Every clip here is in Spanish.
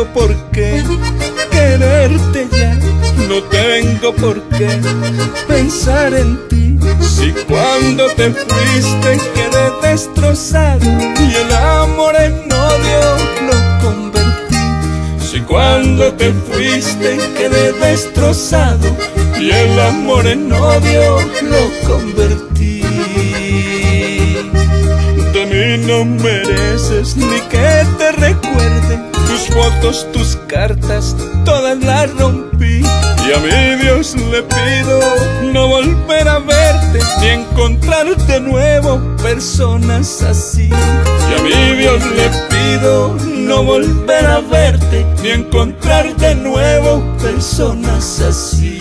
tengo por qué quererte ya, no tengo por qué pensar en ti. Si cuando te fuiste quedé destrozado y el amor en odio lo convertí. Si cuando te fuiste quedé destrozado y el amor en odio lo convertí. De mí no mereces ni que te recuerde, tus fotos, tus cartas, todas las rompí. Y a mi Dios le pido no volver a verte, ni encontrar de nuevo personas así. Y a mi Dios le pido no volver a verte, ni encontrar de nuevo personas así.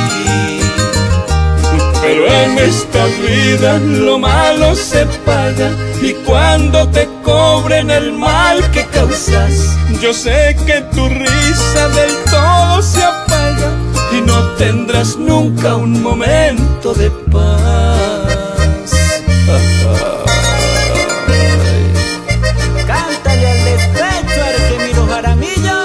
Pero en esta vida lo malo se paga, y cuando te cobren el mal que causas, yo sé que tu risa del todo se apaga y no tendrás nunca un momento de paz. Cántale al despecho, Argemiro Jaramillo.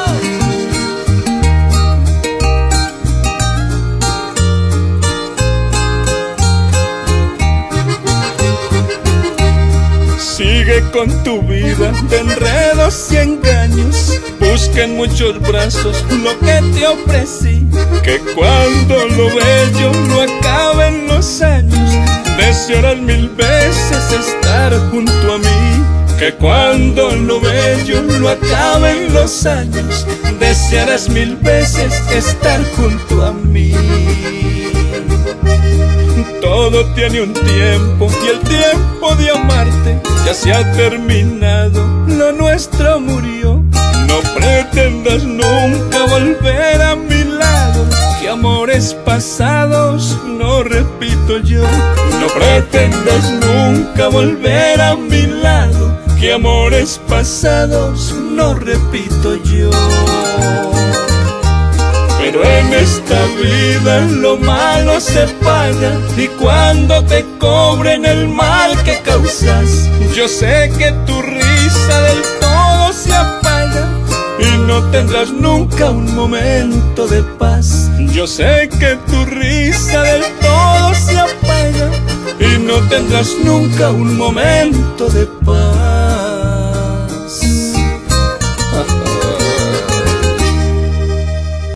Sigue con tu vida de enredos y engaños, busca en muchos brazos lo que te ofrecí. Que cuando lo bello no acabe en los años, desearás mil veces estar junto a mí. Que cuando lo bello no acabe en los años, desearás mil veces estar junto a mí. Todo tiene un tiempo y el tiempo de amarte ya se ha terminado, lo nuestro murió. No pretendas nunca volver a mi lado, que amores pasados no repito yo. No pretendas nunca volver a mi lado, que amores pasados no repito yo. Pero en esta vida lo malo se paga, y cuando te cobren el mal que causas, yo sé que tu risa del todo se apaga y no tendrás nunca un momento de paz. Yo sé que tu risa del todo se apaga y no tendrás nunca un momento de paz.